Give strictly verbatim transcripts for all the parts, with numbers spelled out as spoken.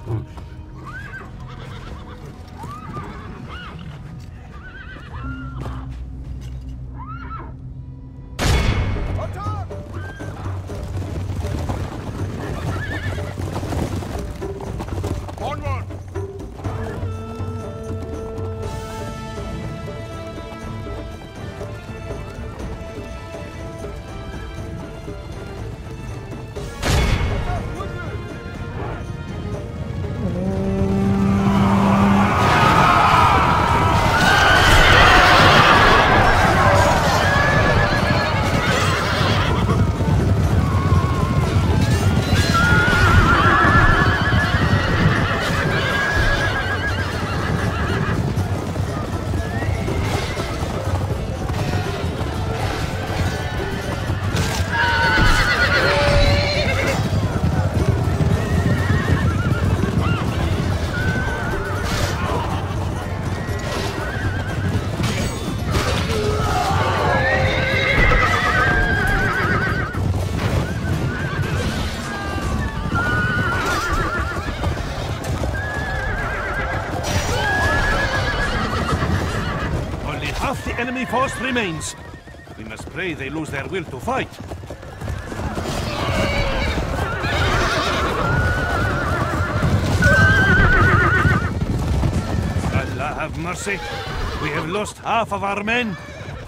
Half the enemy force remains. We must pray they lose their will to fight. Allah have mercy. We have lost half of our men.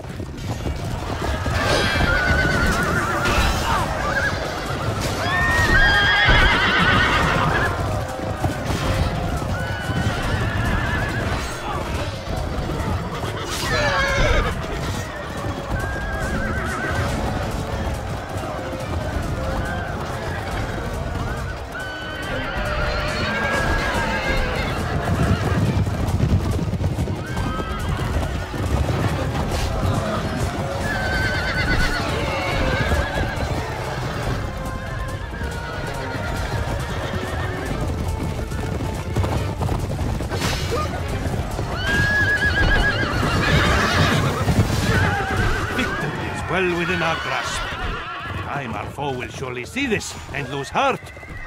Well within our grasp. Time our foe will surely see this and lose heart.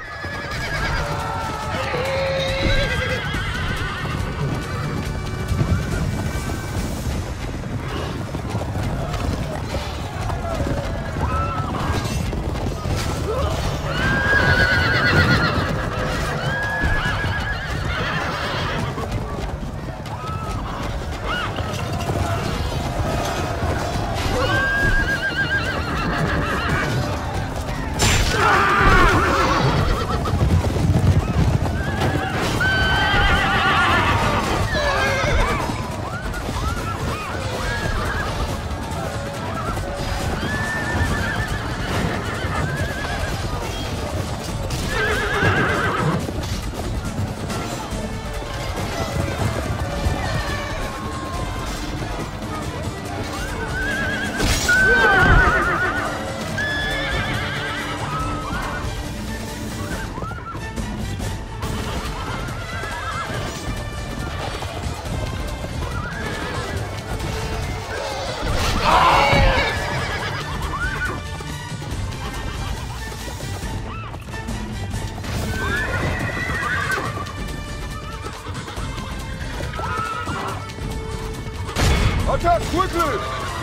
Attack quickly!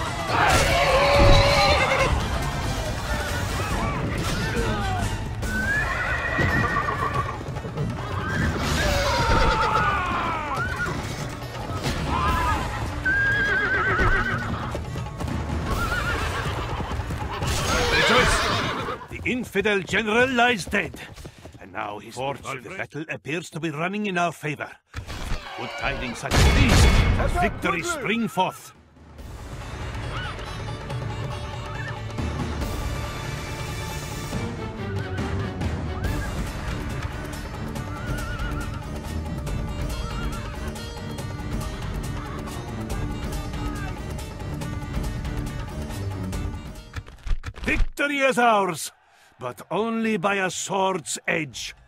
The infidel general lies dead, and now his force of the battle appears to be running in our favor. Good tidings such as these, as victory spring forth. Victory is ours, but only by a sword's edge.